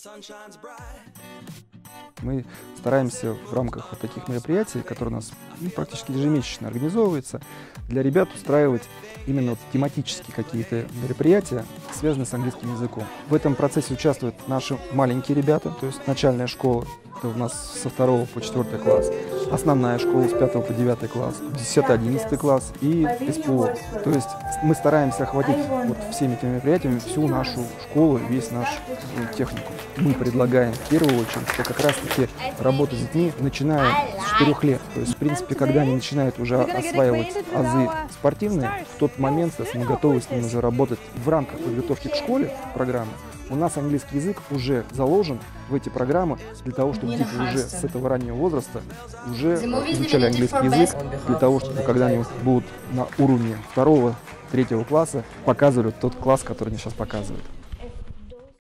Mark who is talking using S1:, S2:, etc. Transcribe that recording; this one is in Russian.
S1: Мы стараемся в рамках вот таких мероприятий, которые у нас практически ежемесячно организовываются, для ребят устраивать именно вот тематические какие-то мероприятия, связанные с английским языком. В этом процессе участвуют наши маленькие ребята, то есть начальная школа, это у нас со 2 по 4 класс, основная школа с 5 по 9 класс, 10-11 класс и СПО. То есть мы стараемся охватить вот всеми этими мероприятиями всю нашу школу, весь наш техникум. Мы предлагаем в первую очередь, что как раз-таки работа с детьми, начиная с 4 лет. То есть, в принципе, когда они начинают уже осваивать азы спортивные, в тот момент мы готовы с ними уже работать в рамках подготовки к школе программы. У нас английский язык уже заложен в эти программы для того, чтобы дети уже с этого раннего возраста уже изучали английский язык, для того, чтобы когда они будут на уровне 2-3 класса, показывали тот класс, который они сейчас показывают.